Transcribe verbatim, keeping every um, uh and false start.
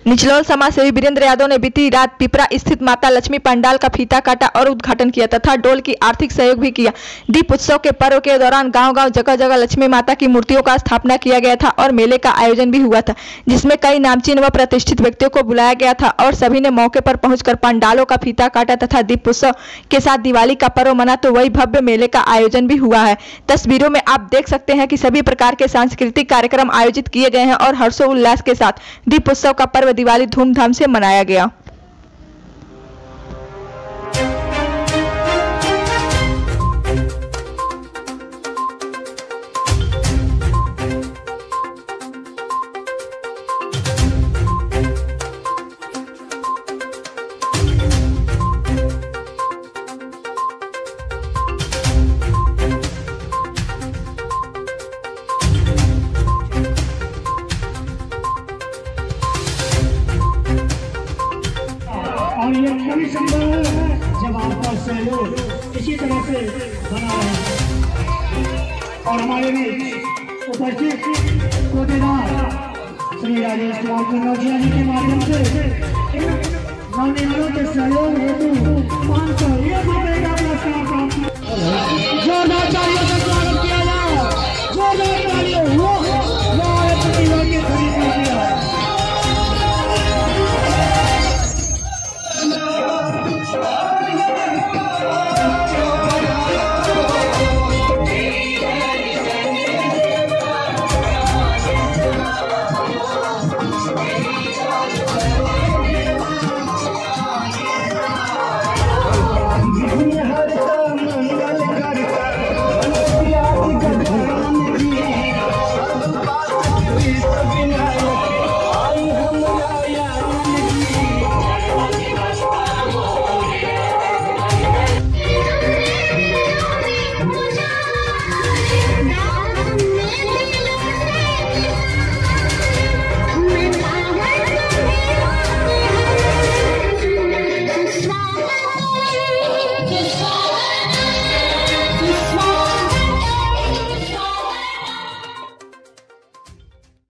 निचलौल समाज सेवी वीरेंद्र यादव ने बीती रात पिपरा स्थित माता लक्ष्मी पंडाल का फीता काटा और उद्घाटन किया तथा डोल की आर्थिक सहयोग भी किया। दीप उत्सव के पर्व के दौरान गांव-गांव जगह जगह लक्ष्मी माता की मूर्तियों का स्थापना किया गया था और मेले का आयोजन भी हुआ था, जिसमें कई नामचीन व प्रतिष्ठित व्यक्तियों को बुलाया गया था और सभी ने मौके पर पहुंचकर पंडालों का फीता काटा तथा दीप उत्सव के साथ दिवाली का पर्व मना। तो वही भव्य मेले का आयोजन भी हुआ है। तस्वीरों में आप देख सकते हैं कि सभी प्रकार के सांस्कृतिक कार्यक्रम आयोजित किए गए हैं और हर्षोल्लास के साथ दीप उत्सव का पर्व दिवाली धूमधाम से मनाया गया। और ये कभी संभव है जब आपका सहयोग इसी तरह से बना रहे। और हमारे बीच उपस्थित कोटेदार श्री राजेश कुमार कन्नौजिया जी के माध्यम से नवनिर्माणों के सहयोग हेतु पाँच सौ एक रुपए का पुरस्कार प्राप्त। जोरदार तालियों से स्वागत किया जाए। जोरदार तालियों।